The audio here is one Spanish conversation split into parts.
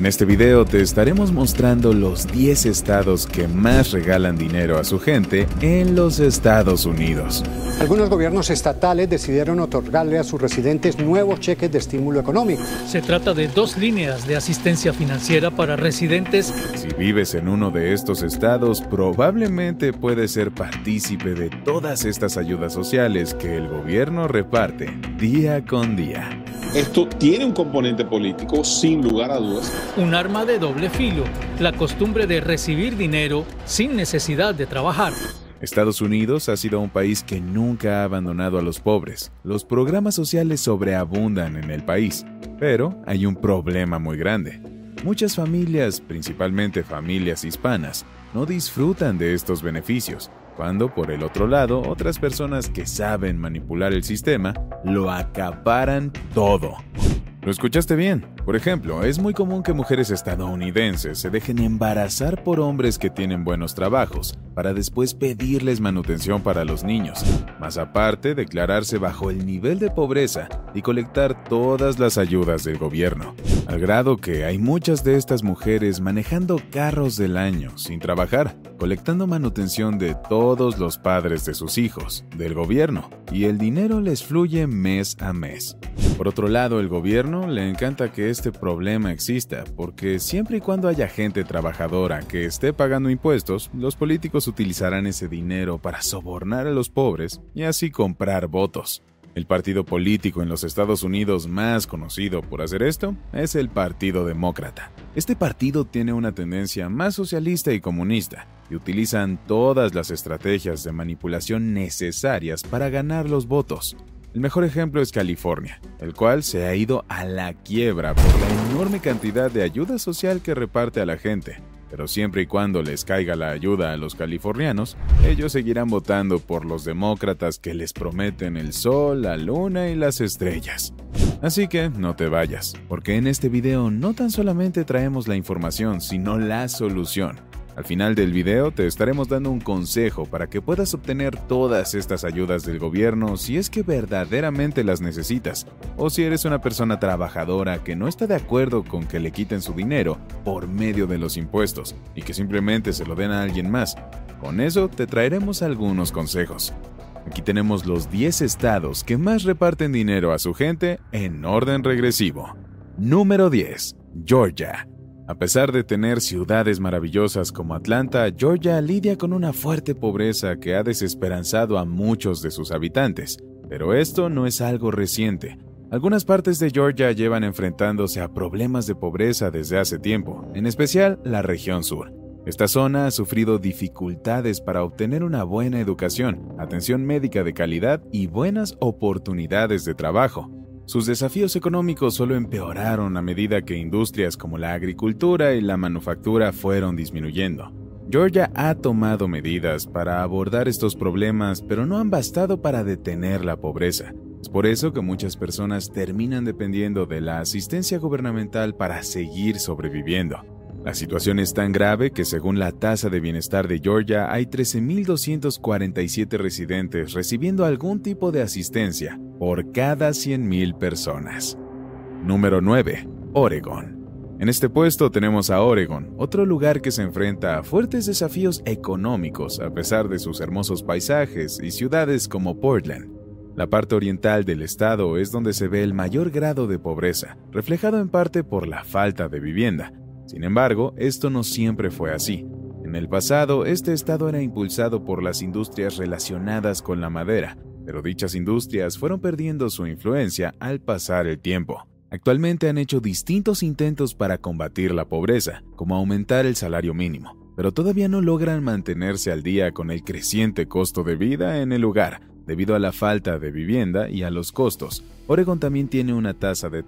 En este video te estaremos mostrando los 10 estados que más regalan dinero a su gente en los Estados Unidos. Algunos gobiernos estatales decidieron otorgarle a sus residentes nuevos cheques de estímulo económico. Se trata de 2 líneas de asistencia financiera para residentes. Si vives en uno de estos estados, probablemente puedes ser partícipe de todas estas ayudas sociales que el gobierno reparte día con día. Esto tiene un componente político, sin lugar a dudas. Un arma de doble filo, la costumbre de recibir dinero sin necesidad de trabajar. Estados Unidos ha sido un país que nunca ha abandonado a los pobres. Los programas sociales sobreabundan en el país, pero hay un problema muy grande. Muchas familias, principalmente familias hispanas, no disfrutan de estos beneficios, cuando por el otro lado otras personas que saben manipular el sistema lo acaparan todo. ¿Lo escuchaste bien? Por ejemplo, es muy común que mujeres estadounidenses se dejen embarazar por hombres que tienen buenos trabajos, para después pedirles manutención para los niños, más aparte declararse bajo el nivel de pobreza y colectar todas las ayudas del gobierno, al grado que hay muchas de estas mujeres manejando carros del año sin trabajar, colectando manutención de todos los padres de sus hijos, del gobierno, y el dinero les fluye mes a mes. Por otro lado, el gobierno le encanta que este problema exista, porque siempre y cuando haya gente trabajadora que esté pagando impuestos, los políticos utilizarán ese dinero para sobornar a los pobres y así comprar votos. El partido político en los Estados Unidos más conocido por hacer esto es el Partido Demócrata. Este partido tiene una tendencia más socialista y comunista, y utilizan todas las estrategias de manipulación necesarias para ganar los votos. El mejor ejemplo es California, el cual se ha ido a la quiebra por la enorme cantidad de ayuda social que reparte a la gente. Pero siempre y cuando les caiga la ayuda a los californianos, ellos seguirán votando por los demócratas que les prometen el sol, la luna y las estrellas. Así que no te vayas, porque en este video no tan solamente traemos la información, sino la solución. Al final del video te estaremos dando un consejo para que puedas obtener todas estas ayudas del gobierno si es que verdaderamente las necesitas, o si eres una persona trabajadora que no está de acuerdo con que le quiten su dinero por medio de los impuestos y que simplemente se lo den a alguien más. Con eso te traeremos algunos consejos. Aquí tenemos los 10 estados que más reparten dinero a su gente en orden regresivo. Número 10. Georgia. A pesar de tener ciudades maravillosas como Atlanta, Georgia lidia con una fuerte pobreza que ha desesperanzado a muchos de sus habitantes. Pero esto no es algo reciente. Algunas partes de Georgia llevan enfrentándose a problemas de pobreza desde hace tiempo, en especial la región sur. Esta zona ha sufrido dificultades para obtener una buena educación, atención médica de calidad y buenas oportunidades de trabajo. Sus desafíos económicos solo empeoraron a medida que industrias como la agricultura y la manufactura fueron disminuyendo. Georgia ha tomado medidas para abordar estos problemas, pero no han bastado para detener la pobreza. Es por eso que muchas personas terminan dependiendo de la asistencia gubernamental para seguir sobreviviendo. La situación es tan grave que según la tasa de bienestar de Georgia hay 13.247 residentes recibiendo algún tipo de asistencia por cada 100,000 personas. Número 9. Oregón. En este puesto tenemos a Oregón, otro lugar que se enfrenta a fuertes desafíos económicos a pesar de sus hermosos paisajes y ciudades como Portland. La parte oriental del estado es donde se ve el mayor grado de pobreza, reflejado en parte por la falta de vivienda. Sin embargo, esto no siempre fue así. En el pasado, este estado era impulsado por las industrias relacionadas con la madera, pero dichas industrias fueron perdiendo su influencia al pasar el tiempo. Actualmente han hecho distintos intentos para combatir la pobreza, como aumentar el salario mínimo, pero todavía no logran mantenerse al día con el creciente costo de vida en el lugar, debido a la falta de vivienda y a los costos. Oregón también tiene una tasa de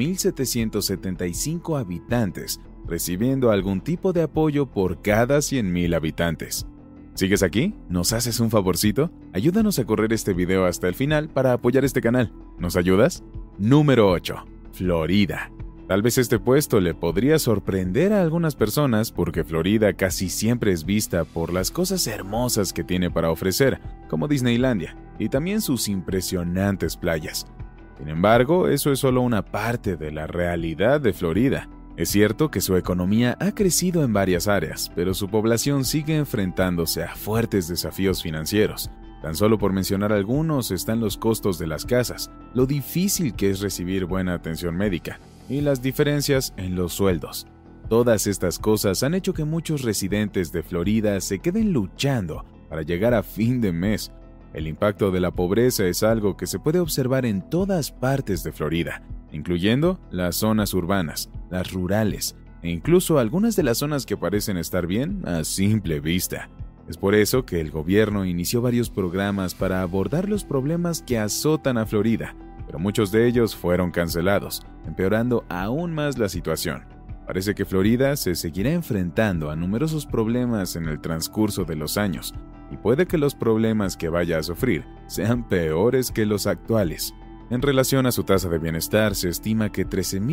13.775 habitantes, recibiendo algún tipo de apoyo por cada 100,000 habitantes. ¿Sigues aquí? ¿Nos haces un favorcito? Ayúdanos a correr este video hasta el final para apoyar este canal. ¿Nos ayudas? Número 8. Florida. Tal vez este puesto le podría sorprender a algunas personas porque Florida casi siempre es vista por las cosas hermosas que tiene para ofrecer, como Disneylandia, y también sus impresionantes playas. Sin embargo, eso es solo una parte de la realidad de Florida. Es cierto que su economía ha crecido en varias áreas, pero su población sigue enfrentándose a fuertes desafíos financieros. Tan solo por mencionar algunos están los costos de las casas, lo difícil que es recibir buena atención médica y las diferencias en los sueldos. Todas estas cosas han hecho que muchos residentes de Florida se queden luchando para llegar a fin de mes. El impacto de la pobreza es algo que se puede observar en todas partes de Florida, incluyendo las zonas urbanas, las rurales e incluso algunas de las zonas que parecen estar bien a simple vista. Es por eso que el gobierno inició varios programas para abordar los problemas que azotan a Florida, pero muchos de ellos fueron cancelados, empeorando aún más la situación. Parece que Florida se seguirá enfrentando a numerosos problemas en el transcurso de los años, y puede que los problemas que vaya a sufrir sean peores que los actuales. En relación a su tasa de bienestar, se estima que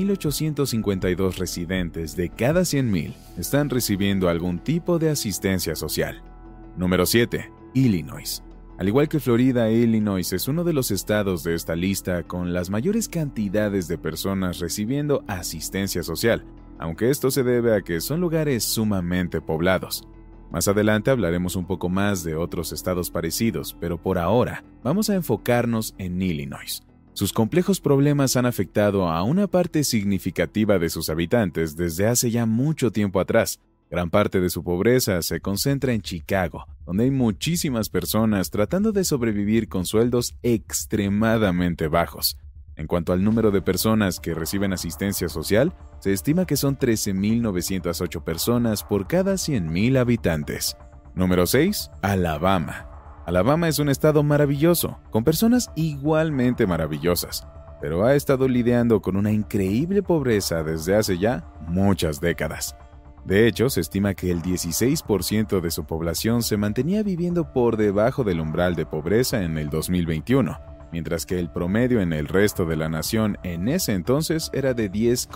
13.852 residentes de cada 100.000 están recibiendo algún tipo de asistencia social. Número 7. Illinois. Al igual que Florida, Illinois es uno de los estados de esta lista con las mayores cantidades de personas recibiendo asistencia social, aunque esto se debe a que son lugares sumamente poblados. Más adelante hablaremos un poco más de otros estados parecidos, pero por ahora vamos a enfocarnos en Illinois. Sus complejos problemas han afectado a una parte significativa de sus habitantes desde hace ya mucho tiempo atrás. Gran parte de su pobreza se concentra en Chicago, donde hay muchísimas personas tratando de sobrevivir con sueldos extremadamente bajos. En cuanto al número de personas que reciben asistencia social, se estima que son 13.908 personas por cada 100.000 habitantes. Número 6. Alabama. Alabama es un estado maravilloso, con personas igualmente maravillosas, pero ha estado lidiando con una increíble pobreza desde hace ya muchas décadas. De hecho, se estima que el 16% de su población se mantenía viviendo por debajo del umbral de pobreza en el 2021, mientras que el promedio en el resto de la nación en ese entonces era de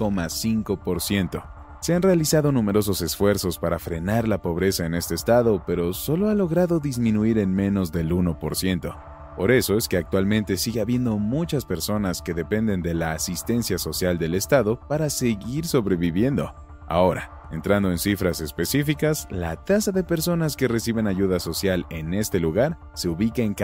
10,5%. Se han realizado numerosos esfuerzos para frenar la pobreza en este estado, pero solo ha logrado disminuir en menos del 1%. Por eso es que actualmente sigue habiendo muchas personas que dependen de la asistencia social del estado para seguir sobreviviendo. Ahora, entrando en cifras específicas, la tasa de personas que reciben ayuda social en este lugar se ubica en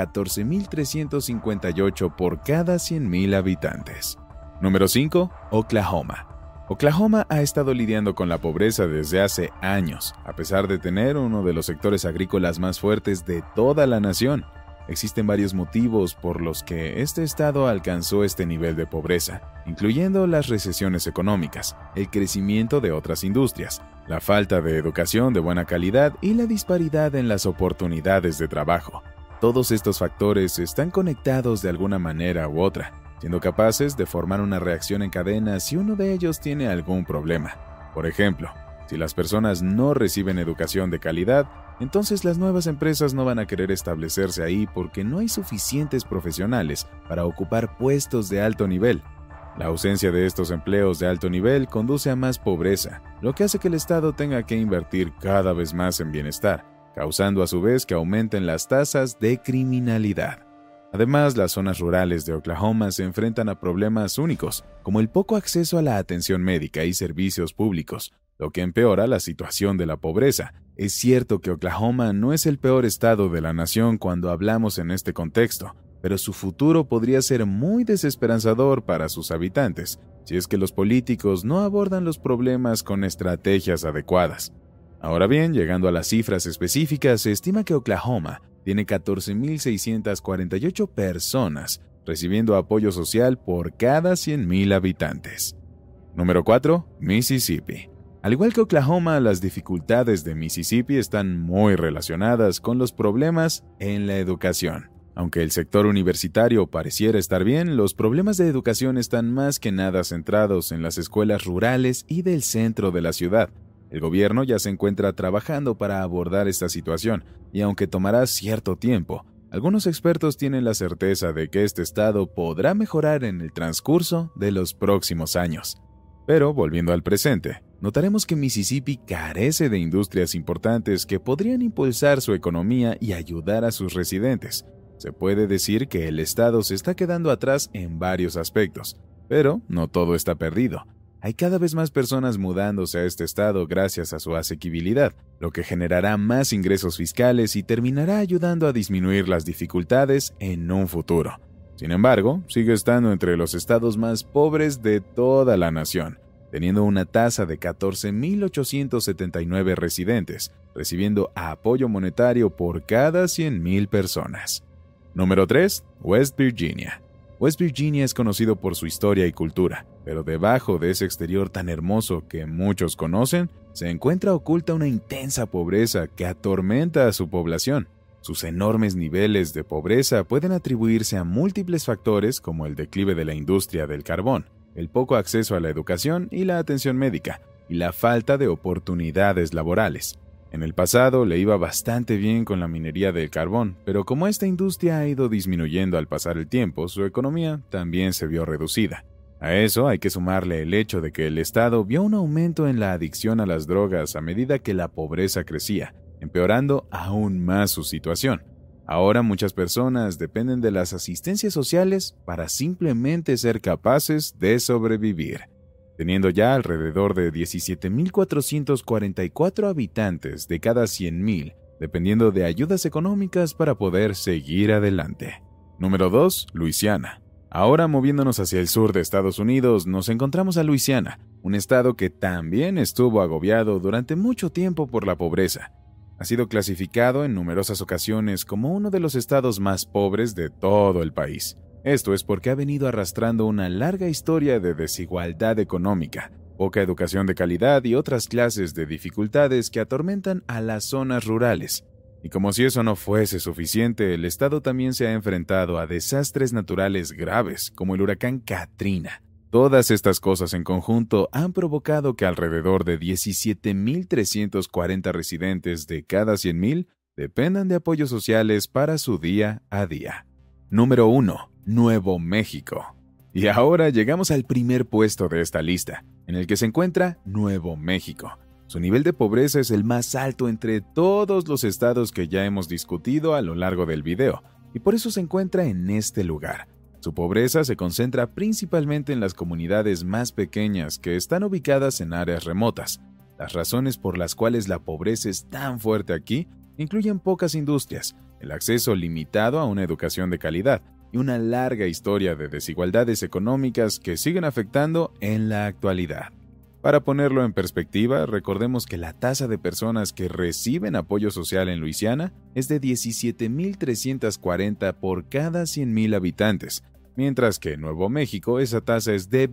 14.358 por cada 100.000 habitantes. Número 5. Oklahoma. Oklahoma ha estado lidiando con la pobreza desde hace años, a pesar de tener uno de los sectores agrícolas más fuertes de toda la nación. Existen varios motivos por los que este estado alcanzó este nivel de pobreza, incluyendo las recesiones económicas, el crecimiento de otras industrias, la falta de educación de buena calidad y la disparidad en las oportunidades de trabajo. Todos estos factores están conectados de alguna manera u otra, siendo capaces de formar una reacción en cadena si uno de ellos tiene algún problema. Por ejemplo, si las personas no reciben educación de calidad, entonces las nuevas empresas no van a querer establecerse ahí porque no hay suficientes profesionales para ocupar puestos de alto nivel. La ausencia de estos empleos de alto nivel conduce a más pobreza, lo que hace que el Estado tenga que invertir cada vez más en bienestar, causando a su vez que aumenten las tasas de criminalidad. Además, las zonas rurales de Oklahoma se enfrentan a problemas únicos, como el poco acceso a la atención médica y servicios públicos, lo que empeora la situación de la pobreza. Es cierto que Oklahoma no es el peor estado de la nación cuando hablamos en este contexto, pero su futuro podría ser muy desesperanzador para sus habitantes, si es que los políticos no abordan los problemas con estrategias adecuadas. Ahora bien, llegando a las cifras específicas, se estima que Oklahoma tiene 14.648 personas recibiendo apoyo social por cada 100.000 habitantes. Número 4. Mississippi. Al igual que Oklahoma, las dificultades de Mississippi están muy relacionadas con los problemas en la educación. Aunque el sector universitario pareciera estar bien, los problemas de educación están más que nada centrados en las escuelas rurales y del centro de la ciudad. El gobierno ya se encuentra trabajando para abordar esta situación, y aunque tomará cierto tiempo, algunos expertos tienen la certeza de que este estado podrá mejorar en el transcurso de los próximos años. Pero, volviendo al presente, notaremos que Mississippi carece de industrias importantes que podrían impulsar su economía y ayudar a sus residentes. Se puede decir que el estado se está quedando atrás en varios aspectos, pero no todo está perdido. hay cada vez más personas mudándose a este estado gracias a su asequibilidad, lo que generará más ingresos fiscales y terminará ayudando a disminuir las dificultades en un futuro. Sin embargo, sigue estando entre los estados más pobres de toda la nación, teniendo una tasa de 14.879 residentes, recibiendo apoyo monetario por cada 100,000 personas. Número 3. West Virginia. West Virginia es conocido por su historia y cultura, pero debajo de ese exterior tan hermoso que muchos conocen, se encuentra oculta una intensa pobreza que atormenta a su población. Sus enormes niveles de pobreza pueden atribuirse a múltiples factores como el declive de la industria del carbón, el poco acceso a la educación y la atención médica, y la falta de oportunidades laborales. En el pasado le iba bastante bien con la minería del carbón, pero como esta industria ha ido disminuyendo al pasar el tiempo, su economía también se vio reducida. A eso hay que sumarle el hecho de que el Estado vio un aumento en la adicción a las drogas a medida que la pobreza crecía, empeorando aún más su situación. Ahora muchas personas dependen de las asistencias sociales para simplemente ser capaces de sobrevivir, teniendo ya alrededor de 17.444 habitantes de cada 100,000, dependiendo de ayudas económicas para poder seguir adelante. Número 2. Luisiana. Ahora moviéndonos hacia el sur de Estados Unidos, nos encontramos a Luisiana, un estado que también estuvo agobiado durante mucho tiempo por la pobreza. Ha sido clasificado en numerosas ocasiones como uno de los estados más pobres de todo el país. Esto es porque ha venido arrastrando una larga historia de desigualdad económica, poca educación de calidad y otras clases de dificultades que atormentan a las zonas rurales. Y como si eso no fuese suficiente, el estado también se ha enfrentado a desastres naturales graves, como el huracán Katrina. Todas estas cosas en conjunto han provocado que alrededor de 17.340 residentes de cada 100,000 dependan de apoyos sociales para su día a día. Número 1. Nuevo México. Y ahora llegamos al primer puesto de esta lista, en el que se encuentra Nuevo México. Su nivel de pobreza es el más alto entre todos los estados que ya hemos discutido a lo largo del video, y por eso se encuentra en este lugar. Su pobreza se concentra principalmente en las comunidades más pequeñas que están ubicadas en áreas remotas. Las razones por las cuales la pobreza es tan fuerte aquí incluyen pocas industrias, el acceso limitado a una educación de calidad y una larga historia de desigualdades económicas que siguen afectando en la actualidad. Para ponerlo en perspectiva, recordemos que la tasa de personas que reciben apoyo social en Luisiana es de 17.340 por cada 100,000 habitantes, mientras que en Nuevo México esa tasa es de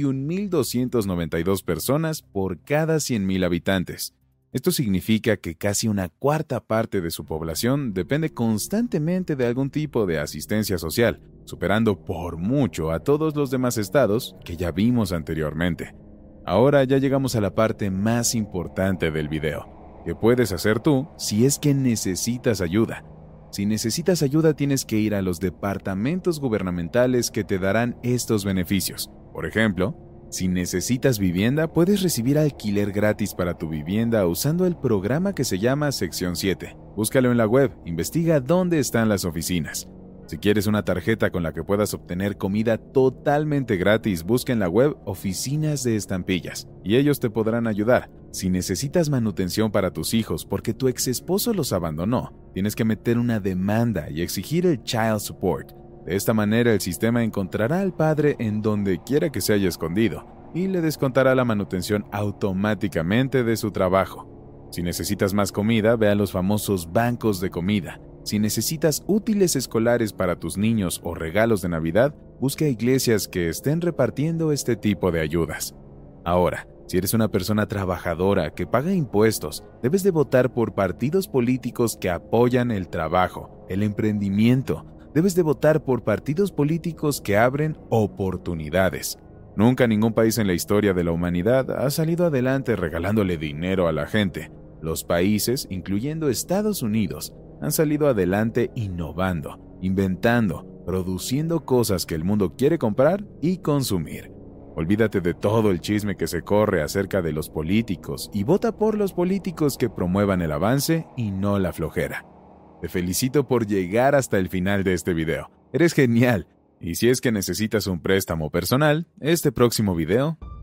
21.292 personas por cada 100,000 habitantes. Esto significa que casi una cuarta parte de su población depende constantemente de algún tipo de asistencia social, superando por mucho a todos los demás estados que ya vimos anteriormente. Ahora ya llegamos a la parte más importante del video. ¿Qué puedes hacer tú si es que necesitas ayuda? Si necesitas ayuda, tienes que ir a los departamentos gubernamentales que te darán estos beneficios. Por ejemplo, si necesitas vivienda, puedes recibir alquiler gratis para tu vivienda usando el programa que se llama Sección 7. Búscalo en la web, investiga dónde están las oficinas. Si quieres una tarjeta con la que puedas obtener comida totalmente gratis, busca en la web Oficinas de Estampillas y ellos te podrán ayudar. Si necesitas manutención para tus hijos porque tu ex esposo los abandonó, tienes que meter una demanda y exigir el Child Support. De esta manera el sistema encontrará al padre en donde quiera que se haya escondido y le descontará la manutención automáticamente de su trabajo. Si necesitas más comida, ve a los famosos bancos de comida. Si necesitas útiles escolares para tus niños o regalos de Navidad, busca iglesias que estén repartiendo este tipo de ayudas. Ahora, si eres una persona trabajadora que paga impuestos, debes de votar por partidos políticos que apoyan el trabajo, el emprendimiento. Debes de votar por partidos políticos que abren oportunidades. Nunca ningún país en la historia de la humanidad ha salido adelante regalándole dinero a la gente. Los países, incluyendo Estados Unidos, han salido adelante innovando, inventando, produciendo cosas que el mundo quiere comprar y consumir. Olvídate de todo el chisme que se corre acerca de los políticos y vota por los políticos que promuevan el avance y no la flojera. Te felicito por llegar hasta el final de este video. Eres genial. Y si es que necesitas un préstamo personal, este próximo video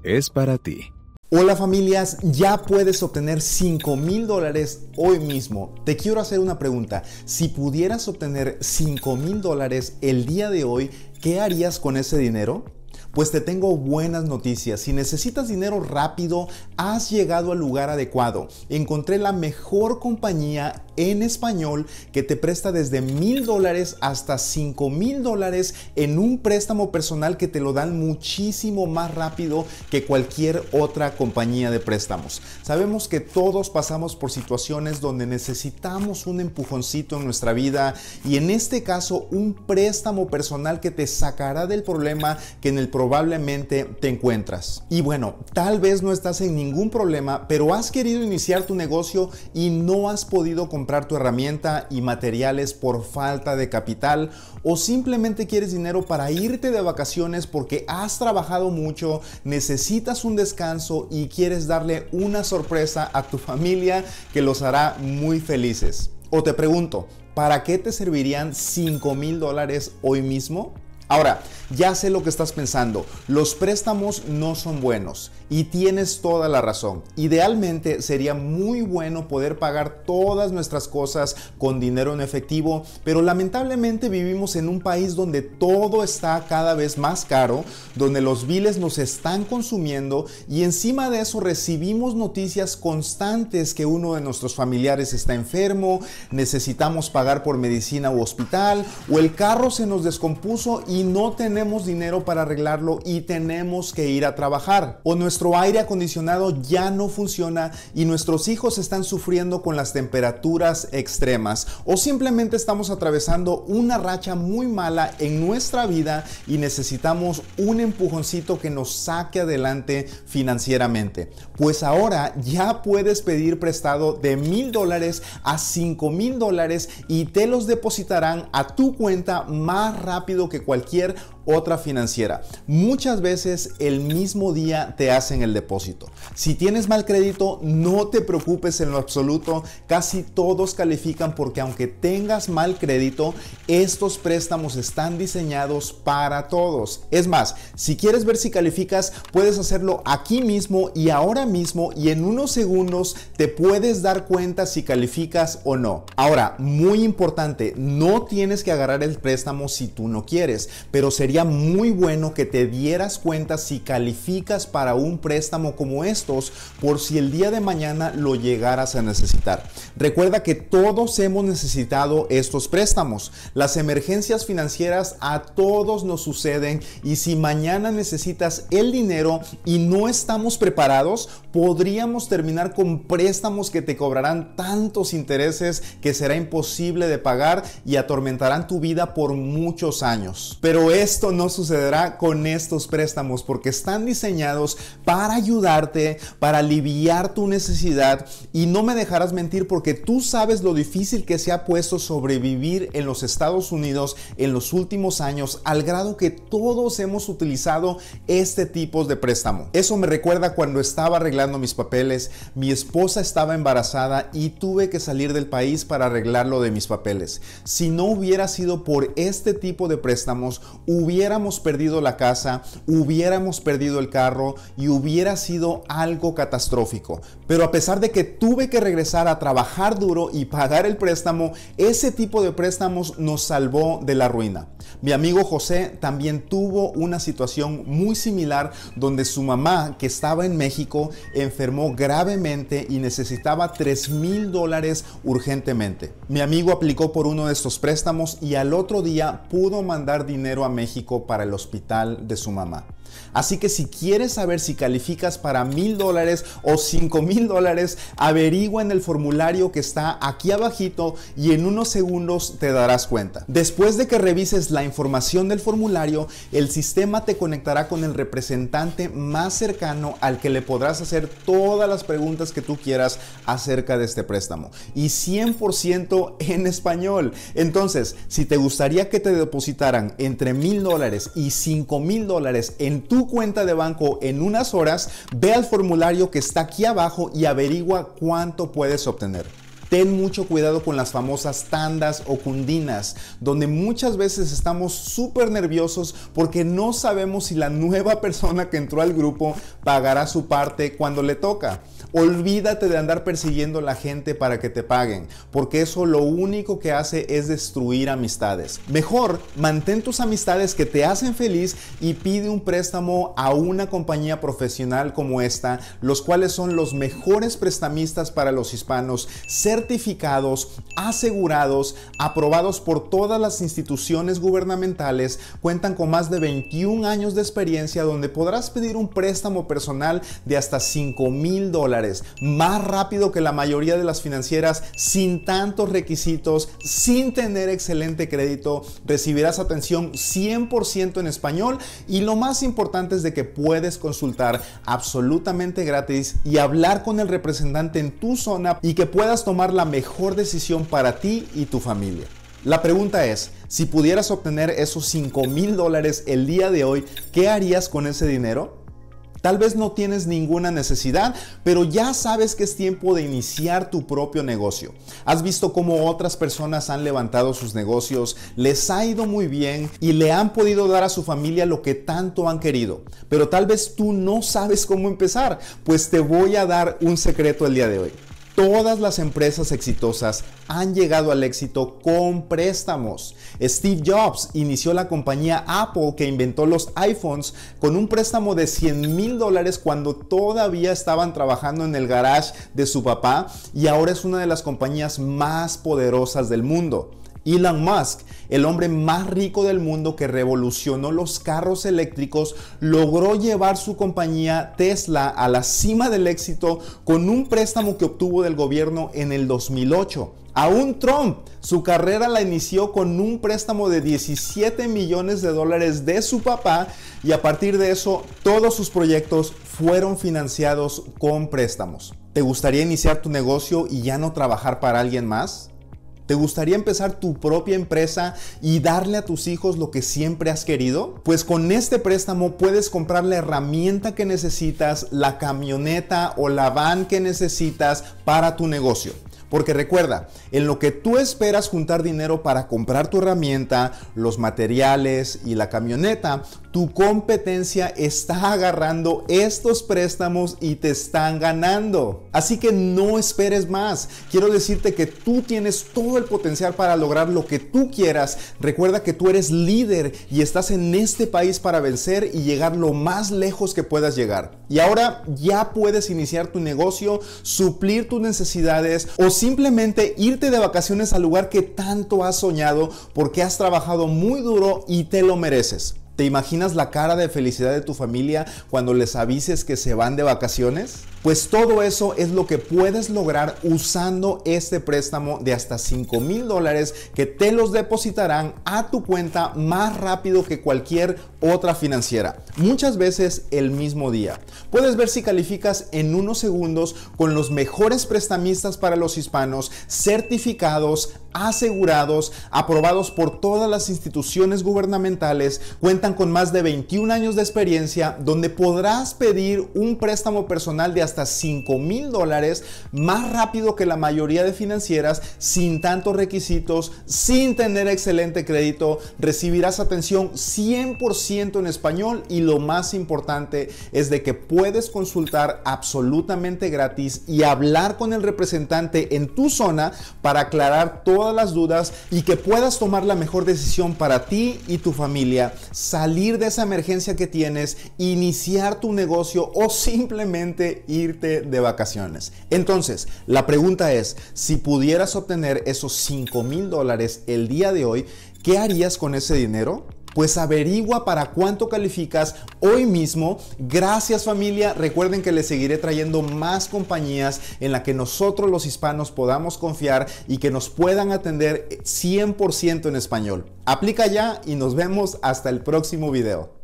es para ti. Hola familias, ya puedes obtener $5,000 hoy mismo. Te quiero hacer una pregunta. Si pudieras obtener $5,000 el día de hoy, ¿qué harías con ese dinero? Pues te tengo buenas noticias. Si necesitas dinero rápido, has llegado al lugar adecuado. Encontré la mejor compañía en español que te presta desde $1,000 hasta $5,000 en un préstamo personal que te lo dan muchísimo más rápido que cualquier otra compañía de préstamos. Sabemos que todos pasamos por situaciones donde necesitamos un empujoncito en nuestra vida y en este caso un préstamo personal que te sacará del problema que en el probablemente te encuentras. Y bueno, tal vez no estás en ningún problema, pero has querido iniciar tu negocio y no has podido comprar tu herramienta y materiales por falta de capital, o simplemente quieres dinero para irte de vacaciones porque has trabajado mucho, necesitas un descanso y quieres darle una sorpresa a tu familia que los hará muy felices. O te pregunto, ¿para qué te servirían $5,000 hoy mismo? Ahora, ya sé lo que estás pensando, los préstamos no son buenos y tienes toda la razón. Idealmente sería muy bueno poder pagar todas nuestras cosas con dinero en efectivo, pero lamentablemente vivimos en un país donde todo está cada vez más caro, donde los biles nos están consumiendo y encima de eso recibimos noticias constantes que uno de nuestros familiares está enfermo, necesitamos pagar por medicina u hospital, o el carro se nos descompuso y no tenemos dinero para arreglarlo y tenemos que ir a trabajar. O nuestro aire acondicionado ya no funciona y nuestros hijos están sufriendo con las temperaturas extremas. O simplemente estamos atravesando una racha muy mala en nuestra vida y necesitamos un empujoncito que nos saque adelante financieramente. Pues ahora ya puedes pedir prestado de $1,000 a $5,000 y te los depositarán a tu cuenta más rápido que cualquier otra financiera. Muchas veces el mismo día te hacen el depósito. Si tienes mal crédito, no te preocupes en lo absoluto. Casi todos califican porque aunque tengas mal crédito, estos préstamos están diseñados para todos. Es más, si quieres ver si calificas, puedes hacerlo aquí mismo y ahora mismo y en unos segundos te puedes dar cuenta si calificas o no. Ahora, muy importante, no tienes que agarrar el préstamo si tú no quieres, pero sería muy bueno que te dieras cuenta si calificas para un préstamo como estos por si el día de mañana lo llegaras a necesitar. Recuerda que todos hemos necesitado estos préstamos. Las emergencias financieras a todos nos suceden y si mañana necesitas el dinero y no estamos preparados, podríamos terminar con préstamos que te cobrarán tantos intereses que será imposible de pagar y atormentarán tu vida por muchos años. Pero esto no sucederá con estos préstamos porque están diseñados para ayudarte, para aliviar tu necesidad, y no me dejarás mentir porque tú sabes lo difícil que se ha puesto sobrevivir en los Estados Unidos en los últimos años, al grado que todos hemos utilizado este tipo de préstamo. Eso me recuerda cuando estaba arreglando mis papeles, mi esposa estaba embarazada y tuve que salir del país para arreglar lo de mis papeles. Si no hubiera sido por este tipo de préstamos, hubiéramos perdido la casa, hubiéramos perdido el carro y hubiera sido algo catastrófico. Pero a pesar de que tuve que regresar a trabajar duro y pagar el préstamo, ese tipo de préstamos nos salvó de la ruina. Mi amigo José también tuvo una situación muy similar donde su mamá, que estaba en México, enfermó gravemente y necesitaba $3,000 urgentemente. Mi amigo aplicó por uno de estos préstamos y al otro día pudo mandar dinero a México para el hospital de su mamá. Así que si quieres saber si calificas para $1,000 o $5,000, averigua en el formulario que está aquí abajito y en unos segundos te darás cuenta. Después de que revises la información del formulario, el sistema te conectará con el representante más cercano al que le podrás hacer todas las preguntas que tú quieras acerca de este préstamo, y 100% en español. Entonces, si te gustaría que te depositaran entre $1,000 y $5,000 en tu cuenta de banco en unas horas, ve al formulario que está aquí abajo y averigua cuánto puedes obtener. Ten mucho cuidado con las famosas tandas o cundinas, donde muchas veces estamos súper nerviosos porque no sabemos si la nueva persona que entró al grupo pagará su parte cuando le toca. Olvídate de andar persiguiendo a la gente para que te paguen, porque eso lo único que hace es destruir amistades. Mejor, mantén tus amistades que te hacen feliz y pide un préstamo a una compañía profesional como esta, los cuales son los mejores prestamistas para los hispanos, certificados, asegurados, aprobados por todas las instituciones gubernamentales, cuentan con más de 21 años de experiencia, donde podrás pedir un préstamo personal de hasta $5,000, más rápido que la mayoría de las financieras, sin tantos requisitos, sin tener excelente crédito. Recibirás atención 100% en español y lo más importante es de que puedes consultar absolutamente gratis y hablar con el representante en tu zona y que puedas tomar la mejor decisión para ti y tu familia. La pregunta es, si pudieras obtener esos $5,000 el día de hoy, ¿qué harías con ese dinero? Tal vez no tienes ninguna necesidad, pero ya sabes que es tiempo de iniciar tu propio negocio. Has visto cómo otras personas han levantado sus negocios, les ha ido muy bien y le han podido dar a su familia lo que tanto han querido. Pero tal vez tú no sabes cómo empezar, pues te voy a dar un secreto el día de hoy. Todas las empresas exitosas han llegado al éxito con préstamos. Steve Jobs inició la compañía Apple, que inventó los iPhones, con un préstamo de $100,000 cuando todavía estaban trabajando en el garage de su papá, y ahora es una de las compañías más poderosas del mundo. Elon Musk, el hombre más rico del mundo que revolucionó los carros eléctricos, logró llevar su compañía Tesla a la cima del éxito con un préstamo que obtuvo del gobierno en el 2008. Aún Trump, su carrera la inició con un préstamo de $17 millones de su papá, y a partir de eso todos sus proyectos fueron financiados con préstamos. ¿Te gustaría iniciar tu negocio y ya no trabajar para alguien más? ¿Te gustaría empezar tu propia empresa y darle a tus hijos lo que siempre has querido? Pues con este préstamo puedes comprar la herramienta que necesitas, la camioneta o la van que necesitas para tu negocio. Porque recuerda, en lo que tú esperas juntar dinero para comprar tu herramienta, los materiales y la camioneta, tu competencia está agarrando estos préstamos y te están ganando. Así que no esperes más. Quiero decirte que tú tienes todo el potencial para lograr lo que tú quieras. Recuerda que tú eres líder y estás en este país para vencer y llegar lo más lejos que puedas llegar. Y ahora ya puedes iniciar tu negocio, suplir tus necesidades o simplemente irte de vacaciones al lugar que tanto has soñado, porque has trabajado muy duro y te lo mereces. ¿Te imaginas la cara de felicidad de tu familia cuando les avises que se van de vacaciones? Pues todo eso es lo que puedes lograr usando este préstamo de hasta $5,000 que te los depositarán a tu cuenta más rápido que cualquier otra financiera. Muchas veces el mismo día. Puedes ver si calificas en unos segundos con los mejores prestamistas para los hispanos, certificados, asegurados, aprobados por todas las instituciones gubernamentales, cuentan con más de 21 años de experiencia, donde podrás pedir un préstamo personal de hasta $5,000 más rápido que la mayoría de financieras, sin tantos requisitos, sin tener excelente crédito. Recibirás atención 100% en español y lo más importante es de que puedes consultar absolutamente gratis y hablar con el representante en tu zona para aclarar todas las dudas y que puedas tomar la mejor decisión para ti y tu familia, salir de esa emergencia que tienes, iniciar tu negocio o simplemente irte de vacaciones. Entonces, la pregunta es, si pudieras obtener esos $5,000 el día de hoy, ¿qué harías con ese dinero? Pues averigua para cuánto calificas hoy mismo. Gracias, familia. Recuerden que les seguiré trayendo más compañías en las que nosotros los hispanos podamos confiar y que nos puedan atender 100% en español. Aplica ya y nos vemos hasta el próximo video.